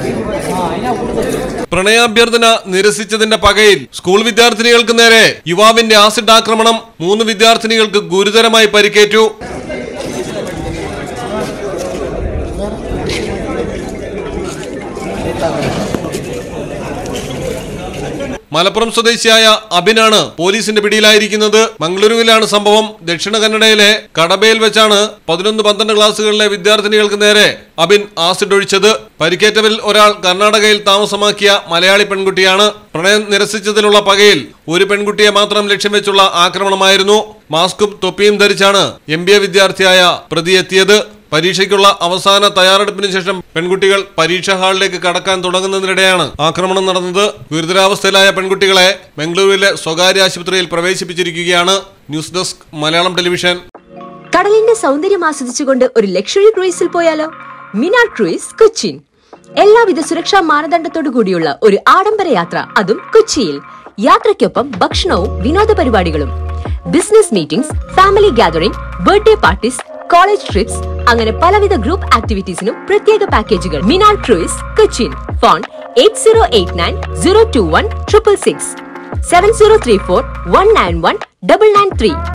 പ്രണയാഭ്യർത്ഥന നിരസിച്ചതിന്റെ പകയിൽ school വിദ്യാർത്ഥിനികൾക്ക് നേരെ യുവാവിന്റെ acid ആക്രമണം. 3 വിദ്യാർത്ഥിനികൾക്ക് ഗുരുതരമായി പരിക്കേറ്റു. മലപ്പുറം സ്വദേശിയായ അബിനാണ് പോലീസിന്റെ പിടിയിലായിരിക്കുന്നത്. മംഗളൂരുവിലാണ് സംഭവം. ദക്ഷിണ കന്നഡയിലെ കടബയിൽ വെച്ചാണ് 11-12 ക്ലാസുകളിലെ വിദ്യാർത്ഥിനികൾക്ക് നേരെ അബിൻ ആസിഡ് ഒഴിച്ചത്. പരിക്കേറ്റവരിൽ ഒരാൾ കർണാടകയിൽ താമസമാക്കിയ മലയാളി പെൺകുട്ടിയാണ്. പ്രണയം നിരസിച്ചതിലുള്ള പകയിൽ ഒരു പെൺകുട്ടിയെ മാത്രം ലക്ഷ്യം വെച്ചുള്ള ആക്രമണമായിരുന്നു. മാസ്കും തൊപ്പിയും ധരിച്ചാണ് MBA വിദ്യാർത്ഥിയായ പ്രതി എത്തിയത്. പരീക്ഷയ്ക്കുള്ള അവസാന തയ്യാറെടുപ്പിന് ശേഷം പെൺകുട്ടികൾ പരീക്ഷാ ഹാളിലേക്ക് കടക്കാൻ തുടങ്ങുന്നതിനിടെയാണ് ആക്രമണം നടന്നത്. ഗുരുതരാവസ്ഥയിലായ പെൺകുട്ടികളെ ബംഗളൂരുവിലെ സ്വകാര്യ ആശുപത്രിയിൽ പ്രവേശിപ്പിച്ചിരിക്കുകയാണ്. News desk Malayalam television. കടലിന്റെ സൗന്ദര്യം ആസ്വദിച്ചുകൊണ്ട് ഒരു ലക്ഷറി ക്രൂയിസിൽ പോയാലോ? മിനാർ ക്രൂയിസ് കൊച്ചിൻ. എല്ലാവിധ സുരക്ഷാ മാനദണ്ഡത്തോടു കൂടിയുള്ള ഒരു ആഡംബര യാത്ര, അതും കൊച്ചിയിൽ. യാത്രയ്ക്കൊപ്പം ഭക്ഷണവും വിനോദ പരിപാടികളും, business meetings, family gathering, birthday parties, college trips, അങ്ങനെ പലവിധ ഗ്രൂപ്പ് ആക്ടിവിറ്റീസിനും പ്രത്യേക പാക്കേജുകൾ. മിനാർ ക്രൂയിസ് കൊച്ചിൻ. ഫോൺ 8089 021 666 7034 191 993.